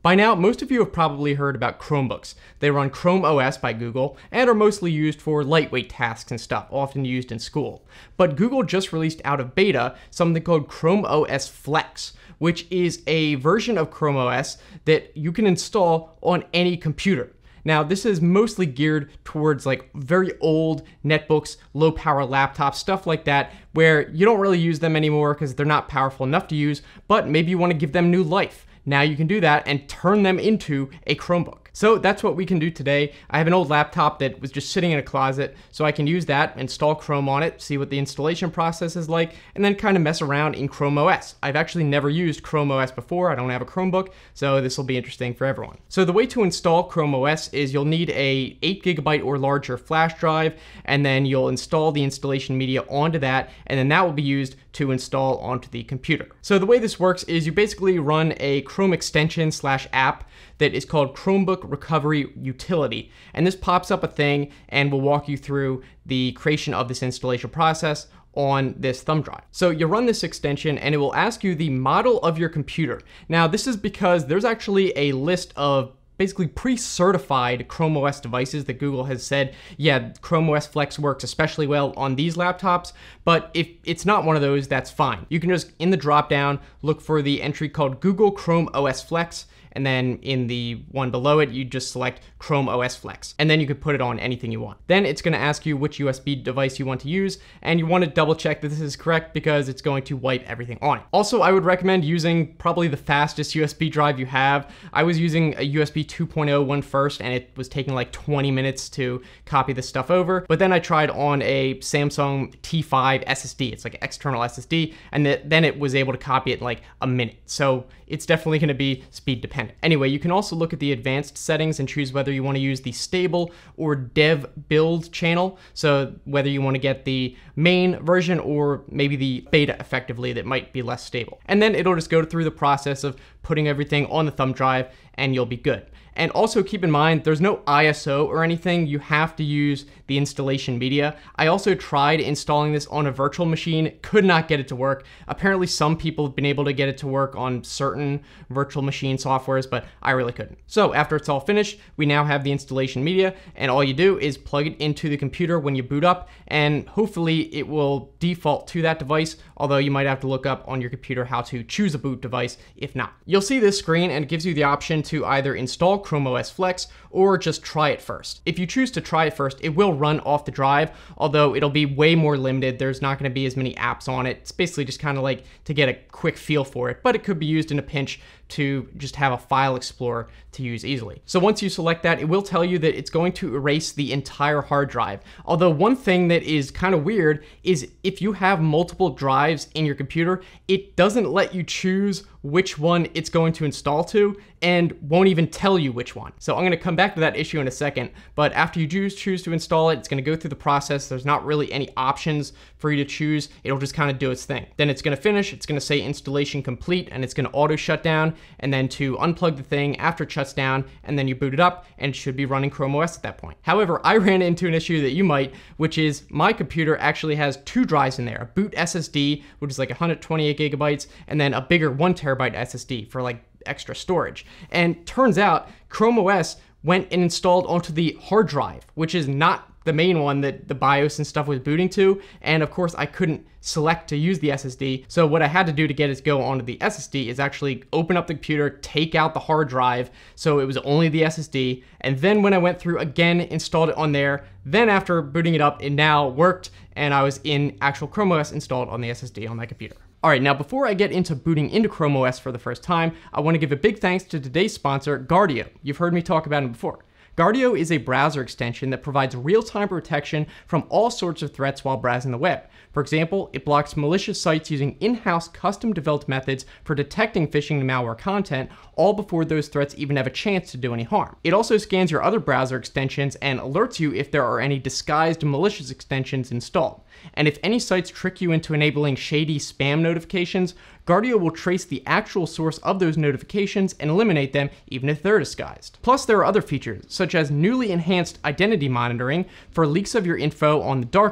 By now, most of you have probably heard about Chromebooks. They run Chrome OS by Google and are mostly used for lightweight tasks and stuff, often used in school. But Google just released out of beta something called Chrome OS Flex, which is a version of Chrome OS that you can install on any computer. Now, this is mostly geared towards like very old netbooks, low power laptops, stuff like that, where you don't really use them anymore because they're not powerful enough to use, but maybe you want to give them new life. Now you can do that and turn them into a Chromebook. So that's what we can do today. I have an old laptop that was just sitting in a closet, so I can use that, install Chrome on it, see what the installation process is like, and then kind of mess around in Chrome OS. I've actually never used Chrome OS before. I don't have a Chromebook, so this will be interesting for everyone. So the way to install Chrome OS is you'll need a 8GB or larger flash drive, and then you'll install the installation media onto that, and then that will be used to install onto the computer. So the way this works is you basically run a Chrome extension / app that is called Chromebook Recovery Utility. And this pops up a thing and will walk you through the creation of this installation process on this thumb drive. So you run this extension and it will ask you the model of your computer. Now this is because there's actually a list of basically pre-certified Chrome OS devices that Google has said, yeah, Chrome OS Flex works especially well on these laptops, but if it's not one of those, that's fine. You can just, in the drop-down, look for the entry called Google Chrome OS Flex, and then in the one below it, you just select Chrome OS Flex, and then you can put it on anything you want. Then it's gonna ask you which USB device you want to use, and you wanna double check that this is correct because it's going to wipe everything on it. Also, I would recommend using probably the fastest USB drive you have. I was using a USB 2.0 one first, and it was taking like 20 minutes to copy this stuff over, but then I tried on a Samsung T5 SSD. It's like an external SSD, and then it was able to copy it in like a minute. So it's definitely gonna be speed dependent. Anyway, you can also look at the advanced settings and choose whether you want to use the stable or dev build channel. So whether you want to get the main version or maybe the beta effectively that might be less stable. And then it'll just go through the process of putting everything on the thumb drive and you'll be good. And also keep in mind, there's no ISO or anything. You have to use the installation media. I also tried installing this on a virtual machine, could not get it to work. Apparently some people have been able to get it to work on certain virtual machine softwares, but I really couldn't. So after it's all finished, we now have the installation media, and all you do is plug it into the computer when you boot up, and hopefully it will default to that device, although you might have to look up on your computer how to choose a boot device if not. You'll see this screen and it gives you the option to either install Chrome OS Flex or just try it first. If you choose to try it first, it will run off the drive, although it'll be way more limited. There's not going to be as many apps on it. It's basically just kind of like to get a quick feel for it, but it could be used in a pinch to just have a file explorer to use easily. So once you select that, it will tell you that it's going to erase the entire hard drive. Although one thing that is kind of weird is if you have multiple drives in your computer, it doesn't let you choose which one it's going to install to and won't even tell you which one. So I'm going to come back to that issue in a second, but after you do choose to install it, it's going to go through the process. There's not really any options for you to choose. It'll just kind of do its thing. Then it's going to finish. It's going to say installation complete, and it's going to auto shut down, and then to unplug the thing after it shuts down, and then you boot it up, and it should be running Chrome OS at that point. However, I ran into an issue that you might, which is my computer actually has two drives in there, a boot SSD, which is like 128 gigabytes, and then a bigger 1 terabyte SSD for like extra storage. And turns out Chrome OS went and installed onto the hard drive, which is not the main one that the BIOS and stuff was booting to. And of course I couldn't select to use the SSD. So what I had to do to get it to go onto the SSD is actually open up the computer, take out the hard drive. So it was only the SSD. And then when I went through again, installed it on there, then after booting it up, it now worked. And I was in actual Chrome OS installed on the SSD on my computer. All right, now before I get into booting into Chrome OS for the first time, I want to give a big thanks to today's sponsor, Guardio. You've heard me talk about it before. Guardio is a browser extension that provides real-time protection from all sorts of threats while browsing the web. For example, it blocks malicious sites using in-house custom-developed methods for detecting phishing and malware content, all before those threats even have a chance to do any harm. It also scans your other browser extensions and alerts you if there are any disguised malicious extensions installed. And if any sites trick you into enabling shady spam notifications, Guardio will trace the actual source of those notifications and eliminate them even if they're disguised. Plus, there are other features, such as newly enhanced identity monitoring for leaks of your info on the dark web,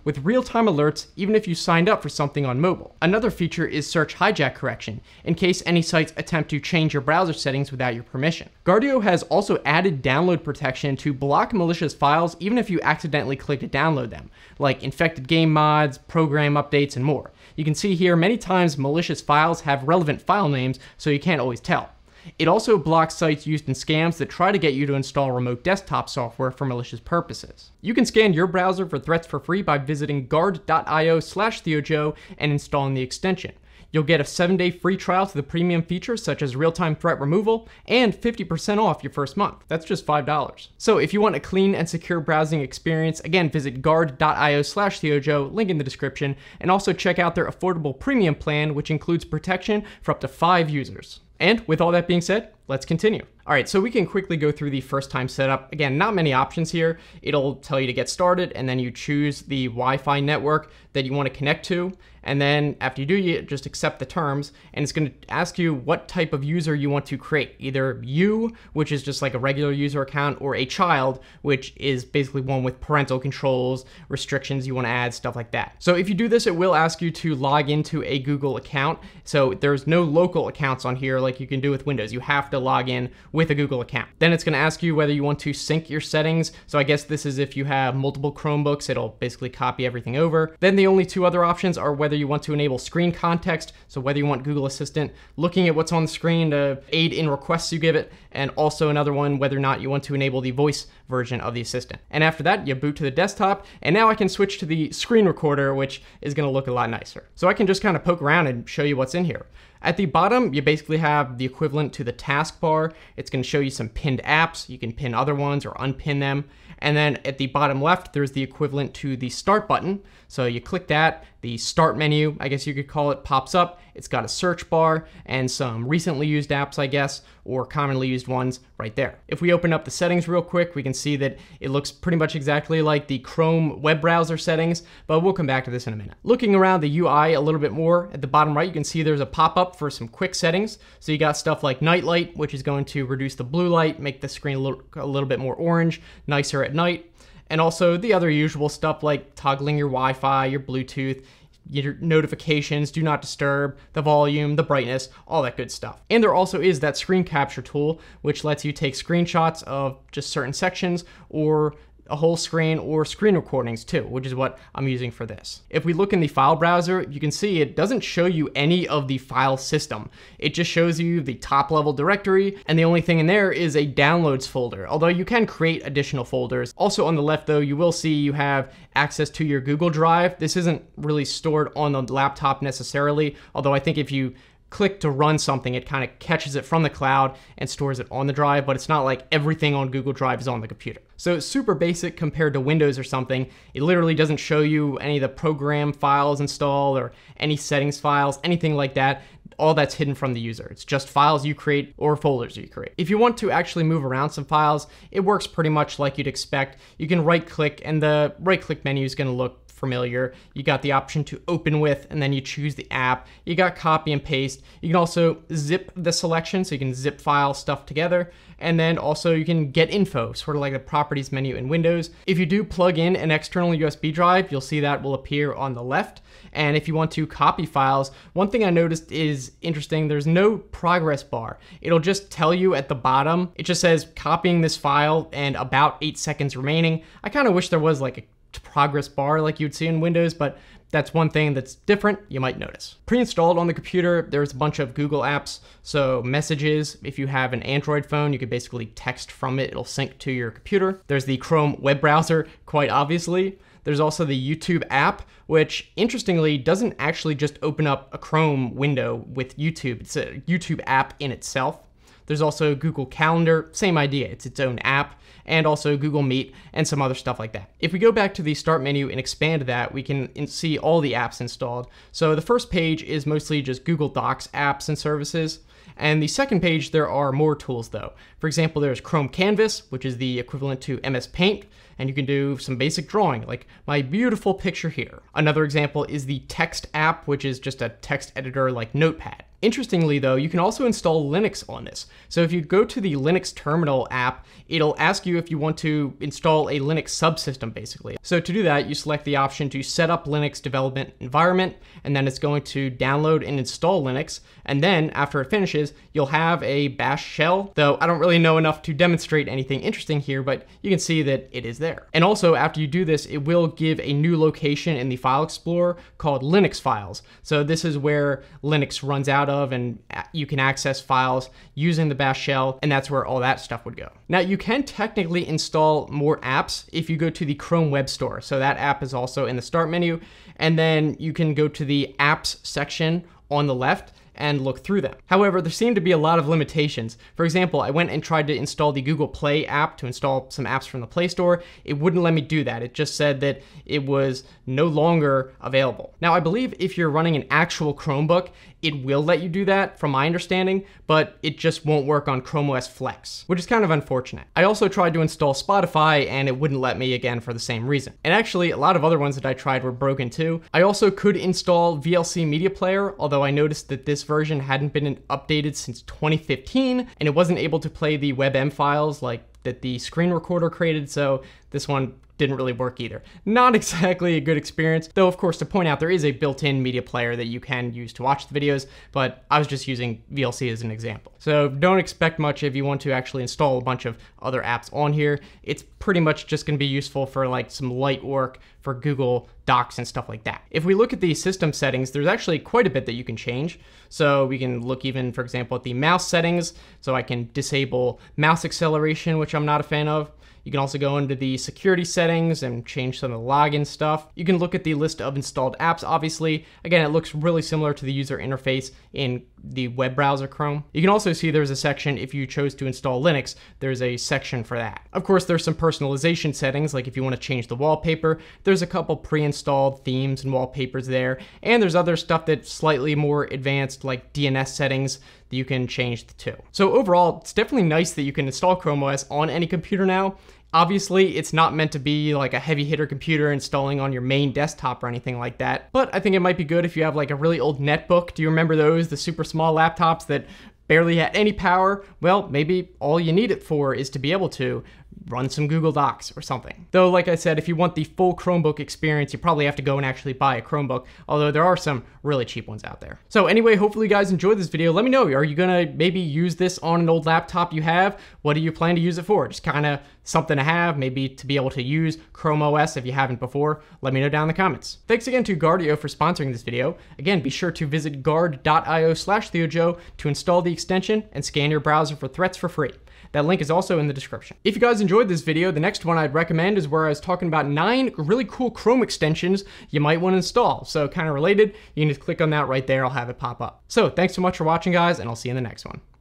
with real-time alerts even if you signed up for something on mobile. Another feature is search hijack correction, in case any sites attempt to change your browser settings without your permission. Guardio has also added download protection to block malicious files even if you accidentally click to download them, like infected game mods, program updates, and more. You can see here many times malicious files have relevant file names, so you can't always tell. It also blocks sites used in scams that try to get you to install remote desktop software for malicious purposes. You can scan your browser for threats for free by visiting guard.io/TheoJoe and installing the extension. You'll get a 7-day free trial to the premium features such as real-time threat removal and 50% off your first month. That's just $5. So if you want a clean and secure browsing experience, again, visit guard.io/TheoJoe, link in the description, and also check out their affordable premium plan, which includes protection for up to 5 users. And with all that being said, let's continue. All right, so we can quickly go through the first time setup. Again, not many options here. It'll tell you to get started, and then you choose the Wi-Fi network that you want to connect to. And then after you do, you just accept the terms, and it's going to ask you what type of user you want to create. Either you, which is just like a regular user account, or a child, which is basically one with parental controls, restrictions you want to add, stuff like that. So if you do this, it will ask you to log into a Google account. So there's no local accounts on here like you can do with Windows. You have to log in with a Google account. Then it's going to ask you whether you want to sync your settings. So I guess this is if you have multiple Chromebooks, it'll basically copy everything over. Then the only two other options are whether you want to enable screen context, so whether you want Google Assistant looking at what's on the screen to aid in requests you give it, and also another one whether or not you want to enable the voice version of the assistant. And after that, you boot to the desktop, and now I can switch to the screen recorder, which is going to look a lot nicer. So I can just kind of poke around and show you what's in here. At the bottom, you basically have the equivalent to the taskbar. It's going to show you some pinned apps. You can pin other ones or unpin them. And then at the bottom left, there's the equivalent to the start button. So you click that, the start menu, I guess you could call it, pops up. It's got a search bar and some recently used apps, I guess, or commonly used ones right there. If we open up the settings real quick, we can see that it looks pretty much exactly like the Chrome web browser settings, but we'll come back to this in a minute. Looking around the UI a little bit more, at the bottom right, you can see there's a pop-up for some quick settings. So you got stuff like night light, which is going to reduce the blue light, make the screen look a little bit more orange, nicer at night. And also the other usual stuff like toggling your Wi-Fi, your Bluetooth, your notifications, do not disturb, the volume, the brightness, all that good stuff. And there also is that screen capture tool, which lets you take screenshots of just certain sections or a whole screen or screen recordings too, which is what I'm using for this. If we look in the file browser, you can see it doesn't show you any of the file system. It just shows you the top level directory, and the only thing in there is a downloads folder, although you can create additional folders. Also on the left though, you will see you have access to your Google Drive. This isn't really stored on the laptop necessarily, although I think if you click to run something, it kind of catches it from the cloud and stores it on the drive, but it's not like everything on Google Drive is on the computer. So it's super basic compared to Windows or something. It literally doesn't show you any of the program files installed or any settings files, anything like that. All that's hidden from the user. It's just files you create or folders you create. If you want to actually move around some files, it works pretty much like you'd expect. You can right click, and the right click menu is going to look familiar. You got the option to open with, and then you choose the app. You got copy and paste. You can also zip the selection, so you can zip file stuff together. And then also you can get info, sort of like the properties menu in Windows. If you do plug in an external USB drive, you'll see that will appear on the left. And if you want to copy files, one thing I noticed is interesting, there's no progress bar. It'll just tell you at the bottom, it just says copying this file and about 8 seconds remaining. I kind of wish there was like a progress bar like you'd see in Windows, but that's one thing that's different you might notice. Pre-installed on the computer, there's a bunch of Google apps. So Messages, if you have an Android phone, you could basically text from it. It'll sync to your computer. There's the Chrome web browser, quite obviously. There's also the YouTube app, which interestingly doesn't actually just open up a Chrome window with YouTube. It's a YouTube app in itself. There's also Google Calendar, same idea, it's its own app, and also Google Meet and some other stuff like that. If we go back to the start menu and expand that, we can see all the apps installed. So the first page is mostly just Google Docs apps and services. And the second page, there are more tools though. For example, there's Chrome Canvas, which is the equivalent to MS Paint, and you can do some basic drawing, like my beautiful picture here. Another example is the Text app, which is just a text editor like Notepad. Interestingly though, you can also install Linux on this. So if you go to the Linux Terminal app, it'll ask you if you want to install a Linux subsystem basically. So to do that, you select the option to set up Linux development environment, and then it's going to download and install Linux. And then after it finishes, you'll have a bash shell, though I don't really know enough to demonstrate anything interesting here, but you can see that it is there. And also after you do this, it will give a new location in the file explorer called Linux files. So this is where Linux runs out of, and you can access files using the bash shell, and that's where all that stuff would go. Now you can technically install more apps if you go to the Chrome Web Store. So that app is also in the start menu, and then you can go to the apps section on the left and look through them. However, there seem to be a lot of limitations. For example, I went and tried to install the Google Play app to install some apps from the Play Store. It wouldn't let me do that. It just said that it was no longer available. Now, I believe if you're running an actual Chromebook, it will let you do that from my understanding, but it just won't work on Chrome OS Flex, which is kind of unfortunate. I also tried to install Spotify and it wouldn't let me again for the same reason. And actually, a lot of other ones that I tried were broken too. I also could install VLC Media Player, although I noticed that this version hadn't been updated since 2015, and it wasn't able to play the WebM files like that the screen recorder created, so this one didn't really work either. Not exactly a good experience, though of course to point out there is a built-in media player that you can use to watch the videos, but I was just using VLC as an example. So don't expect much if you want to actually install a bunch of other apps on here. It's pretty much just gonna be useful for like some light work for Google Docs and stuff like that. If we look at the system settings, there's actually quite a bit that you can change. So we can look even, for example, at the mouse settings. So I can disable mouse acceleration, which I'm not a fan of. You can also go into the security settings and change some of the login stuff. You can look at the list of installed apps, obviously. Again, it looks really similar to the user interface in the web browser Chrome. You can also see there's a section if you chose to install Linux, there's a section for that. Of course, there's some personalization settings, like if you want to change the wallpaper, there's a couple pre-installed themes and wallpapers there. And there's other stuff that's slightly more advanced, like DNS settings that you can change too. So overall, it's definitely nice that you can install Chrome OS on any computer now. Obviously, it's not meant to be like a heavy hitter computer installing on your main desktop or anything like that, but I think it might be good if you have like a really old netbook. Do you remember those, the super small laptops that barely had any power? Well, maybe all you need it for is to be able to run some Google Docs or something. Though, like I said, if you want the full Chromebook experience, you probably have to go and actually buy a Chromebook, although there are some really cheap ones out there. So anyway, hopefully you guys enjoyed this video. Let me know, are you gonna maybe use this on an old laptop you have? What do you plan to use it for? Just kind of something to have, maybe to be able to use Chrome OS if you haven't before. Let me know down in the comments. Thanks again to Guardio for sponsoring this video. Again, be sure to visit guard.io/TheoJoe to install the extension and scan your browser for threats for free. That link is also in the description. If you guys enjoyed this video, the next one I'd recommend is where I was talking about 9 really cool Chrome extensions you might want to install. So kind of related, you can just click on that right there, I'll have it pop up. So thanks so much for watching guys, and I'll see you in the next one.